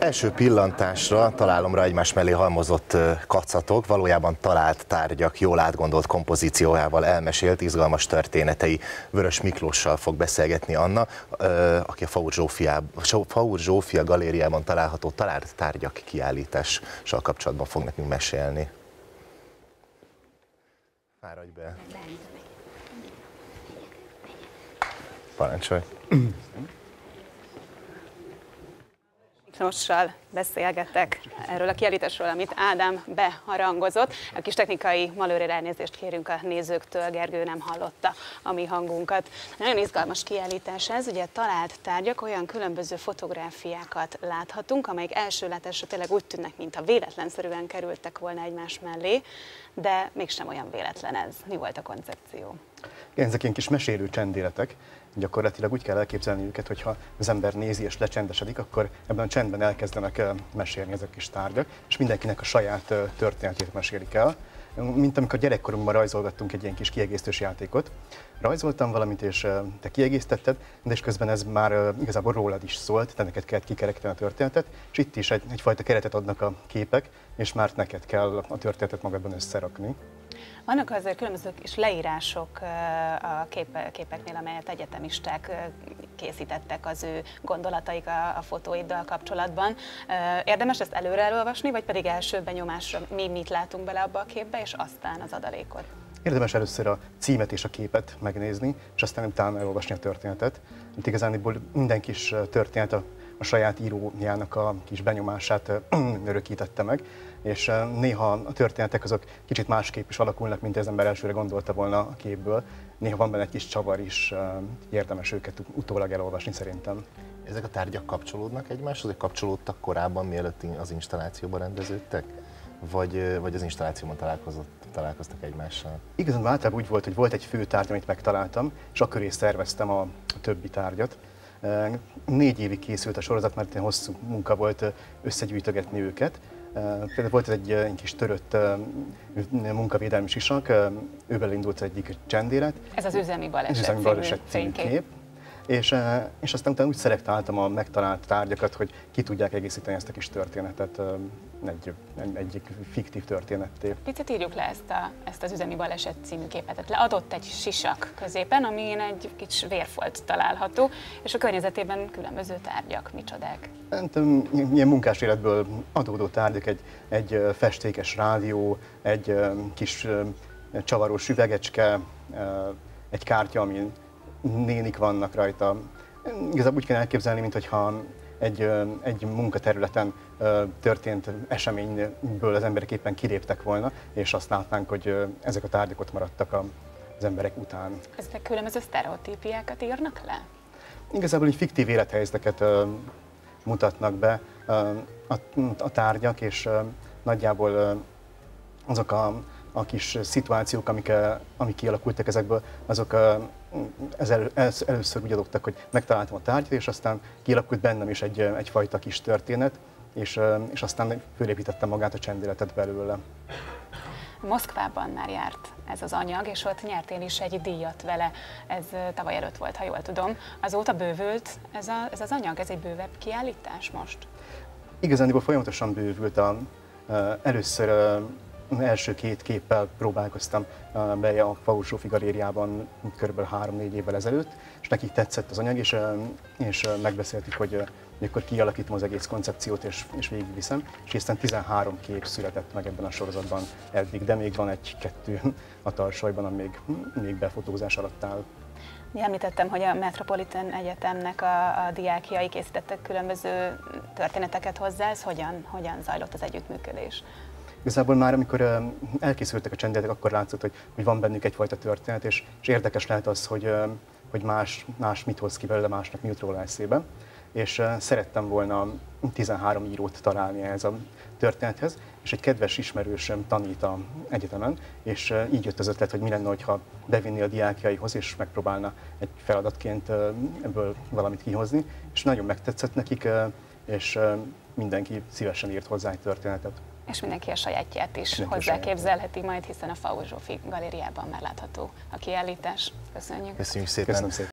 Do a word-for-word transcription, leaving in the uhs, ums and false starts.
Első pillantásra találomra egymás mellé halmozott kacatok, valójában talált tárgyak jól átgondolt kompozíciójával elmesélt izgalmas történetei. Vörös Miklóssal fog beszélgetni Anna, aki a Faur Zsófia, Faur Zsófia galériában található talált tárgyak kiállítással kapcsolatban fog nekünk mesélni. Fáradj be! Parancsolj! Miklóssal beszélgetek erről a kiállításról, amit Ádám beharangozott. A kis technikai malőrére elnézést kérünk a nézőktől, Gergő nem hallotta a mi hangunkat. Nagyon izgalmas kiállítás ez, ugye talált tárgyak, olyan különböző fotográfiákat láthatunk, amelyek első látásra tényleg úgy tűnnek, mintha véletlenszerűen kerültek volna egymás mellé, de mégsem olyan véletlen ez. Mi volt a koncepció? Igen, ezek ilyen kis mesélő csendéletek. Gyakorlatilag úgy kell elképzelni őket, hogyha az ember nézi és lecsendesedik, akkor ebben a csendben elkezdenek mesélni ezek kis tárgyak, és mindenkinek a saját történetét mesélik el. Mint amikor gyerekkorunkban rajzolgattunk egy ilyen kis kiegészítős játékot. Rajzoltam valamit, és te kiegészítetted, de és közben ez már igazából rólad is szólt, te neked kellett kikerekíteni a történetet, és itt is egy, egyfajta keretet adnak a képek, és már neked kell a történetet magadban összerakni. Vannak azért különböző kis leírások a képeknél, amelyet egyetemisták készítettek az ő gondolataik a, a fotóiddal kapcsolatban. Érdemes ezt előre elolvasni, vagy pedig első benyomásra mi mit látunk bele abba a képbe, és aztán az adalékot? Érdemes először a címet és a képet megnézni, és aztán utána elolvasni a történetet. Itt igazániból minden kis történet a, a saját írójának a kis benyomását örökítette meg, és néha a történetek azok kicsit másképp is alakulnak, mint az ember elsőre gondolta volna a képből. Néha van benne egy kis csavar is, érdemes őket utólag elolvasni szerintem. Ezek a tárgyak kapcsolódnak egymáshoz, vagy kapcsolódtak korábban, mielőtt az installációban rendeződtek? Vagy, vagy az installációban találkoztak egymással? Igazán általában úgy volt, hogy volt egy fő tárgy, amit megtaláltam, és akköré szerveztem a, a többi tárgyat. Négy évig készült a sorozat, mert egy hosszú munka volt összegyűjtögetni őket. Például volt egy, egy kis törött munkavédelmi sisak, ővel indult egyik csendélet. Ez az üzemi baleset, az üzemi baleset című kép. És, és aztán utána úgy szelektáltam a megtalált tárgyakat, hogy ki tudják egészíteni ezt a kis történetet egy, egyik fiktív történetté. Picit írjuk le ezt, a, ezt az üzemi baleset című képet. Tehát leadott egy sisak középen, amin egy kis vérfolt található, és a környezetében különböző tárgyak. Micsodák? Ilyen munkás életből adódó tárgyak, egy, egy festékes rádió, egy kis csavarós üvegecske, egy kártya, amin nénik vannak rajta. Igazából úgy kell elképzelni, mintha egy, egy munkaterületen történt eseményből az emberek éppen kiléptek volna, és azt látnánk, hogy ezek a tárgyak ott maradtak az emberek után. Ezek különböző sztereotípiákat írnak le? Igazából így fiktív élethelyzeteket mutatnak be a, a tárgyak, és nagyjából azok a a kis szituációk, amik, amik kialakultak ezekből, azok elő, először úgy adottak, hogy megtaláltam a tárgyat, és aztán kialakult bennem is egy, egyfajta kis történet, és, és aztán fölépítettem magát a csendéletet belőle. Moszkvában már járt ez az anyag, és ott nyertél is egy díjat vele. Ez tavaly előtt volt, ha jól tudom. Azóta bővült ez, a, ez az anyag, ez egy bővebb kiállítás most? Igazániból folyamatosan bővült. A, először első két képpel próbálkoztam be a Faur Zsófia galériában kb. három-négy évvel ezelőtt, és nekik tetszett az anyag, és, és megbeszéltük, hogy, hogy akkor kialakítom az egész koncepciót, és, és végigviszem, és aztán tizenhárom kép született meg ebben a sorozatban eddig, de még van egy-kettő a tarsolyban, ami még, még befotózás alatt áll. Említettem, hogy a Metropolitan Egyetemnek a, a diákjai készítettek különböző történeteket hozzá, ez hogyan, hogyan zajlott az együttműködés? Igazából már amikor elkészültek a csendéletek, akkor látszott, hogy, hogy van bennük egyfajta történet, és, és érdekes lehet az, hogy, hogy más, más mit hoz ki belőle, másnak mi jut róla eszébe. És szerettem volna tizenhárom írót találni ehhez a történethez, és egy kedves ismerősöm tanít az egyetemen, és így jött az ötlet, hogy mi lenne, ha bevinni a diákjaihoz, és megpróbálna egy feladatként ebből valamit kihozni, és nagyon megtetszett nekik, és mindenki szívesen írt hozzá egy történetet. És mindenki a sajátját is hozzáképzelheti majd, hiszen a Faur Zsófia galériában már látható a kiállítás. Köszönjük! Köszönjük szépen! Köszönöm szépen.